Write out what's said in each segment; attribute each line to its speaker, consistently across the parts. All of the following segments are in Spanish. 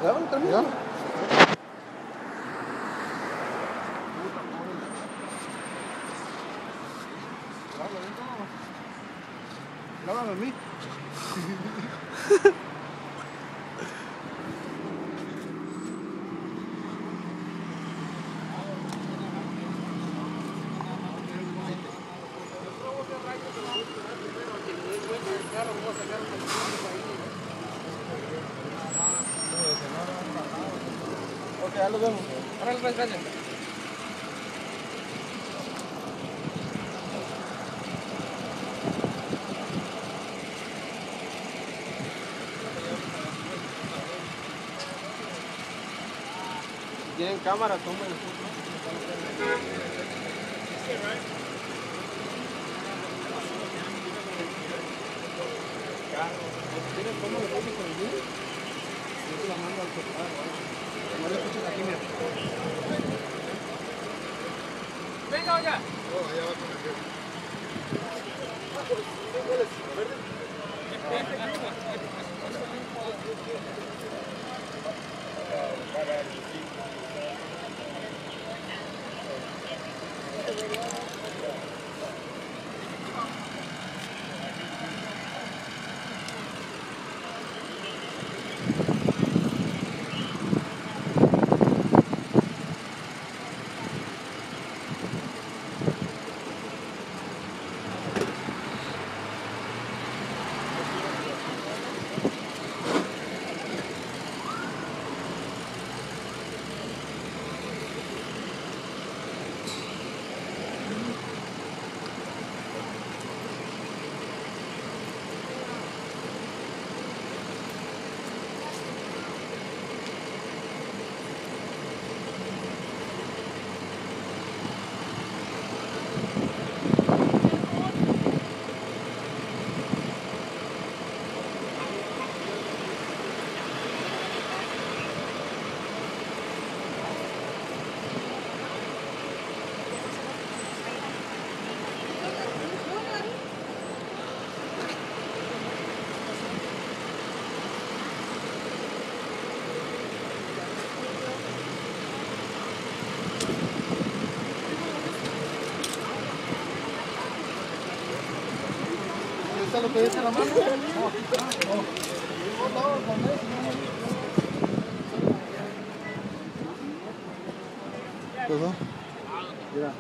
Speaker 1: ¿Ya van terminando?
Speaker 2: ¿Ya?
Speaker 1: Grábame a mí. Ok, ya lo vemos.
Speaker 3: Ahora pues, gracias.
Speaker 1: Si tienen cámara, tomen. ¿Tienes cómo le pones con el video? Yo te la mando al celular, ¿vale? No le escuches aquí, mira.
Speaker 3: Venga, oiga.
Speaker 2: Oh, allá va con el jefe.
Speaker 1: ¿Está lo que dice la mano?
Speaker 2: ¿Todo?
Speaker 1: Mira.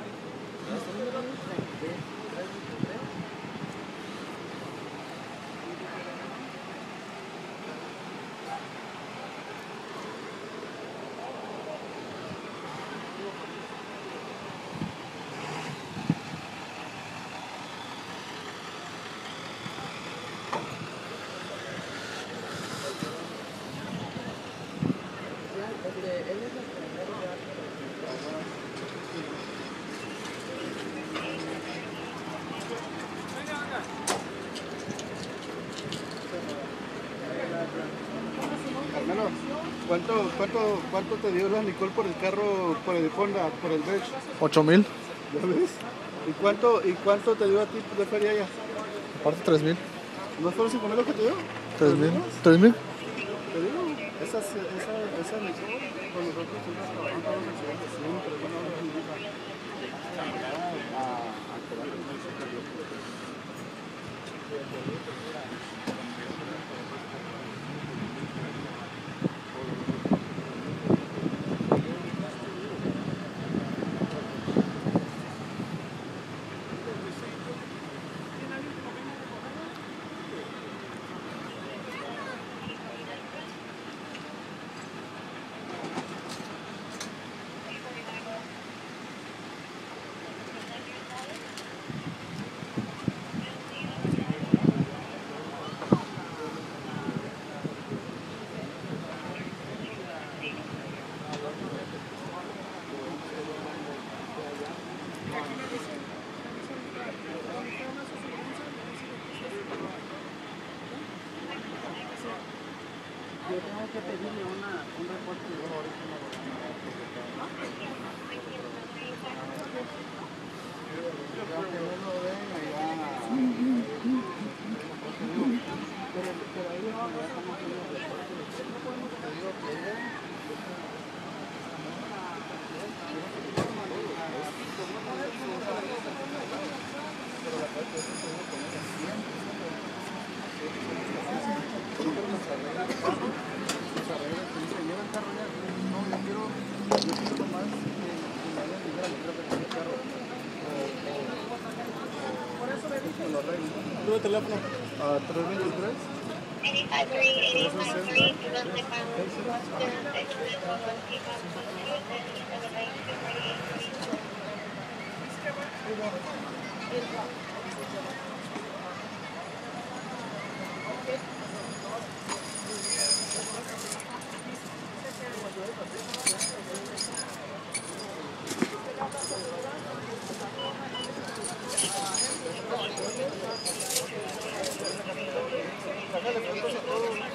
Speaker 1: Carmelo, ¿cuánto te dio la Nicole por el carro, por el Honda, por el Verge?
Speaker 2: 8,000.
Speaker 1: ¿Ya ves? ¿Y cuánto te dio a ti de feria ya?
Speaker 2: Aparte 3,000.
Speaker 1: ¿No fueron 5,000 lo que te dio?
Speaker 2: 3,000. 3,000.
Speaker 1: Te digo, esa Nicole con nosotros siempre trabajando todos los accidentes, siempre, bueno, ahora es mi hija. A quedar con el secretario. Yo tengo que pedirle un reporte de ahorita. Que no lo ven allá. Pero ahí ya estamos haciendo reportes. Te digo que Número de teléfono. 323. 360.